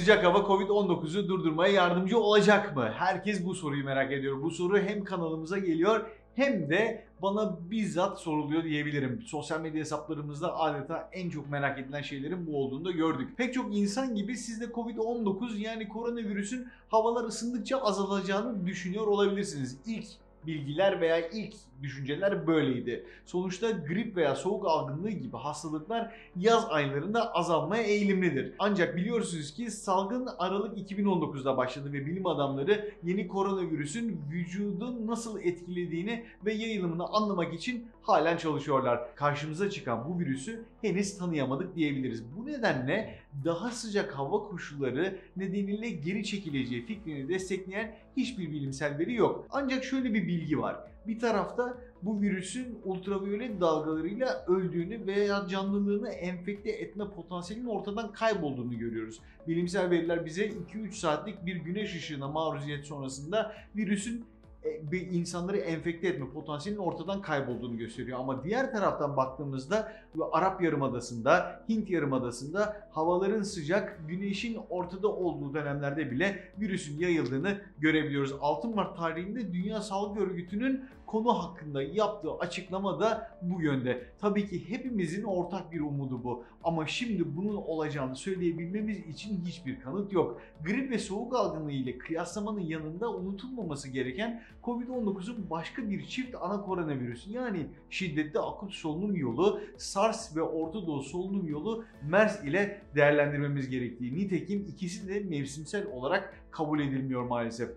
Sıcak hava Covid-19'u durdurmaya yardımcı olacak mı? Herkes bu soruyu merak ediyor. Bu soru hem kanalımıza geliyor hem de bana bizzat soruluyor diyebilirim. Sosyal medya hesaplarımızda adeta en çok merak edilen şeylerin bu olduğunu da gördük. Pek çok insan gibi siz de Covid-19 yani koronavirüsün havalar ısındıkça azalacağını düşünüyor olabilirsiniz. İlk bilgiler veya ilk düşünceler böyleydi. Sonuçta grip veya soğuk algınlığı gibi hastalıklar yaz aylarında azalmaya eğilimlidir. Ancak biliyorsunuz ki salgın Aralık 2019'da başladı ve bilim adamları yeni koronavirüsün vücudu nasıl etkilediğini ve yayılımını anlamak için halen çalışıyorlar. Karşımıza çıkan bu virüsü henüz tanıyamadık diyebiliriz. Bu nedenle daha sıcak hava koşulları nedeniyle geri çekileceği fikrini destekleyen hiçbir bilimsel veri yok. Ancak şöyle bir bilgi var. Bir tarafta bu virüsün ultraviyole dalgalarıyla öldüğünü veya canlılığını enfekte etme potansiyelinin ortadan kaybolduğunu görüyoruz. Bilimsel veriler bize 2-3 saatlik bir güneş ışığına maruziyet sonrasında virüsün insanları enfekte etme potansiyelinin ortadan kaybolduğunu gösteriyor. Ama diğer taraftan baktığımızda Arap Yarımadası'nda, Hint Yarımadası'nda havaların sıcak, güneşin ortada olduğu dönemlerde bile virüsün yayıldığını görebiliyoruz. 6 Mart tarihinde Dünya Sağlık Örgütü'nün konu hakkında yaptığı açıklama da bu yönde. Tabii ki hepimizin ortak bir umudu bu. Ama şimdi bunun olacağını söyleyebilmemiz için hiçbir kanıt yok. Grip ve soğuk algınlığı ile kıyaslamanın yanında unutulmaması gereken Covid-19'un başka bir çift ana koronavirüsü yani şiddetli akut solunum yolu SARS ve Orta Doğu solunum yolu MERS ile değerlendirmemiz gerektiği. Nitekim ikisi de mevsimsel olarak kabul edilmiyor maalesef.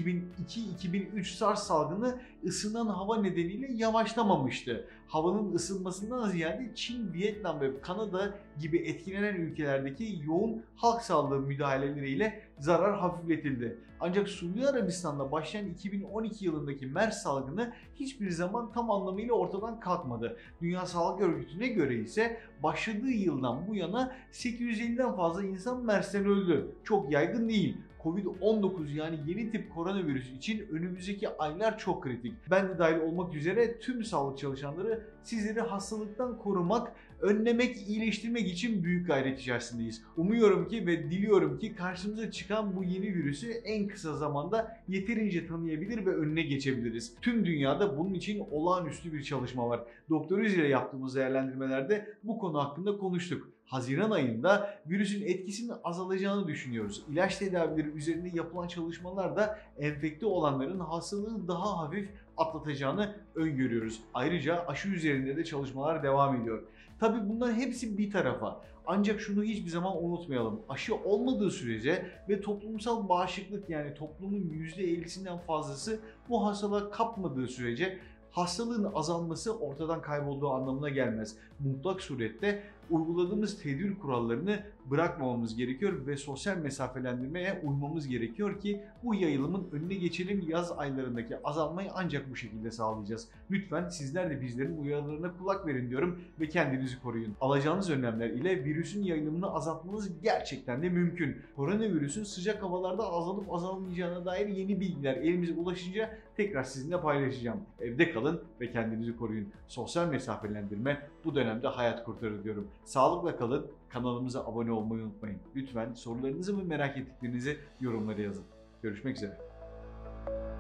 2002-2003 SARS salgını ısınan hava nedeniyle yavaşlamamıştı. Havanın ısınmasından ziyade Çin, Vietnam ve Kanada gibi etkilenen ülkelerdeki yoğun halk sağlığı müdahaleleriyle zarar hafifletildi. Ancak Suudi Arabistan'da başlayan 2012 yılındaki MERS salgını hiçbir zaman tam anlamıyla ortadan kalkmadı. Dünya Sağlık Örgütü'ne göre ise başladığı yıldan bu yana 850'den fazla insan MERS'ten öldü. Çok yaygın değil. Covid-19 yani yeni tip koronavirüs için önümüzdeki aylar çok kritik. Ben de dahil olmak üzere tüm sağlık çalışanları sizleri hastalıktan korumak, önlemek, iyileştirmek için büyük gayret içerisindeyiz. Umuyorum ki ve diliyorum ki karşımıza çıkan bu yeni virüsü en kısa zamanda yeterince tanıyabilir ve önüne geçebiliriz. Tüm dünyada bunun için olağanüstü bir çalışma var. Doktoruz ile yaptığımız değerlendirmelerde bu konu hakkında konuştuk. Haziran ayında virüsün etkisinin azalacağını düşünüyoruz. İlaç tedavileri üzerinde yapılan çalışmalar da enfekte olanların hastalığı daha hafif atlatacağını öngörüyoruz. Ayrıca aşı üzerinde de çalışmalar devam ediyor. Tabii bunların hepsi bir tarafa. Ancak şunu hiçbir zaman unutmayalım. Aşı olmadığı sürece ve toplumsal bağışıklık yani toplumun %50'sinden fazlası bu hastalığa kapmadığı sürece hastalığın azalması ortadan kaybolduğu anlamına gelmez. Mutlak surette uyguladığımız tedbir kurallarını bırakmamamız gerekiyor ve sosyal mesafelendirmeye uymamız gerekiyor ki bu yayılımın önüne geçelim. Yaz aylarındaki azalmayı ancak bu şekilde sağlayacağız. Lütfen sizler de bizlerin uyarılarına kulak verin diyorum ve kendinizi koruyun. Alacağınız önlemler ile virüsün yayılımını azaltmanız gerçekten de mümkün. Koronavirüsün sıcak havalarda azalıp azalmayacağına dair yeni bilgiler elimize ulaşınca tekrar sizinle paylaşacağım. Evde kalın ve kendinizi koruyun. Sosyal mesafelendirme bu dönemde hayat kurtarır diyorum. Sağlıkla kalın, kanalımıza abone olmayı unutmayın. Lütfen sorularınızı ve merak ettiklerinizi yorumlara yazın. Görüşmek üzere.